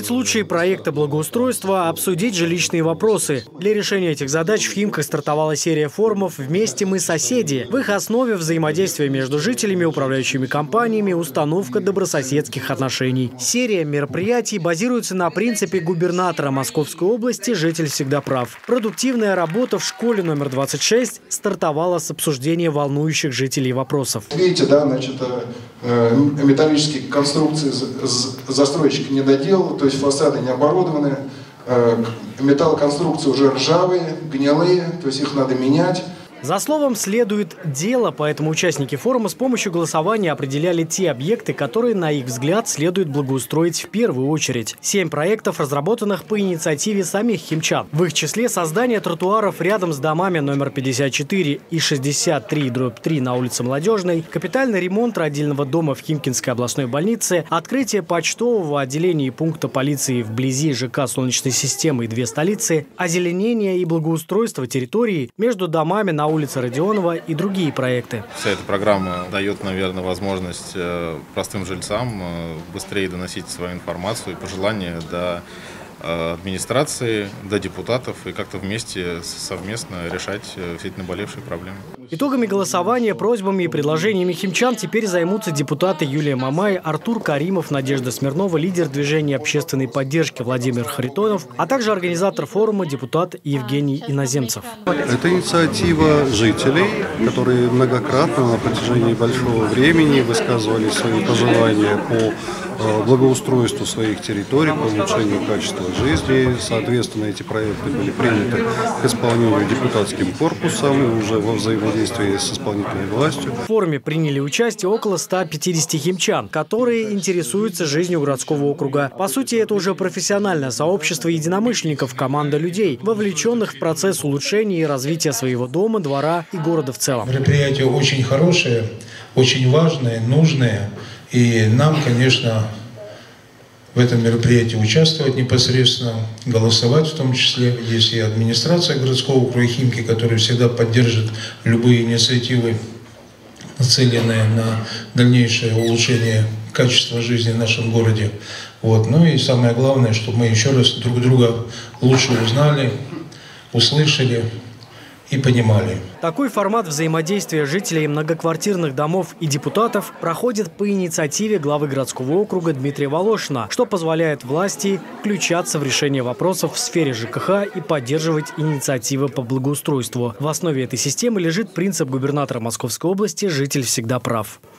Рассмотреть лучшие проекты благоустройства, обсудить жилищные вопросы. Для решения этих задач в Химках стартовала серия форумов «Вместе мы соседи». В их основе взаимодействие между жителями, управляющими компаниями, установка добрососедских отношений. Серия мероприятий базируется на принципе губернатора Московской области «Житель всегда прав». Продуктивная работа в школе номер 26 стартовала с обсуждения волнующих жителей вопросов. Видите, да, значит, металлические конструкции застройщик не доделал, то есть фасады не оборудованы, металлоконструкции уже ржавые, гнилые, то есть их надо менять. За словом следует дело, поэтому участники форума с помощью голосования определяли те объекты, которые, на их взгляд, следует благоустроить в первую очередь. 7 проектов, разработанных по инициативе самих химчан. В их числе создание тротуаров рядом с домами номер 54 и 63/3 на улице Молодежной, капитальный ремонт родильного дома в Химкинской областной больнице, открытие почтового отделения и пункта полиции вблизи ЖК Солнечной системы и 2 столицы, озеленение и благоустройство территории между домами на улице Родионова и другие проекты. Вся эта программа дает, наверное, возможность простым жильцам быстрее доносить свою информацию и пожелания до администрации, до депутатов и как-то вместе совместно решать все эти наболевшие проблемы. Итогами голосования, просьбами и предложениями химчан теперь займутся депутаты Юлия Мамай, Артур Каримов, Надежда Смирнова, лидер движения общественной поддержки Владимир Харитонов, а также организатор форума депутат Евгений Иноземцев. Это инициатива жителей, которые многократно на протяжении большого времени высказывали свои пожелания по благоустройству своих территорий, по улучшению качества жизни. Соответственно, эти проекты были приняты к исполнению депутатским корпусом и уже во взаимодействии с исполнительной властью. В форуме приняли участие около 150 химчан, которые интересуются жизнью городского округа. По сути, это уже профессиональное сообщество единомышленников, команда людей, вовлеченных в процесс улучшения и развития своего дома, двора и города в целом. Мероприятие очень хорошее, очень важное, нужное. И нам, конечно, в этом мероприятии участвовать непосредственно, голосовать в том числе. Есть и администрация городского округа Химки, которая всегда поддержит любые инициативы, нацеленные на дальнейшее улучшение качества жизни в нашем городе. Ну и самое главное, чтобы мы еще раз друг друга лучше узнали, услышали и понимали. Такой формат взаимодействия жителей многоквартирных домов и депутатов проходит по инициативе главы городского округа Дмитрия Волошина, что позволяет власти включаться в решение вопросов в сфере ЖКХ и поддерживать инициативы по благоустройству. В основе этой системы лежит принцип губернатора Московской области «Житель всегда прав».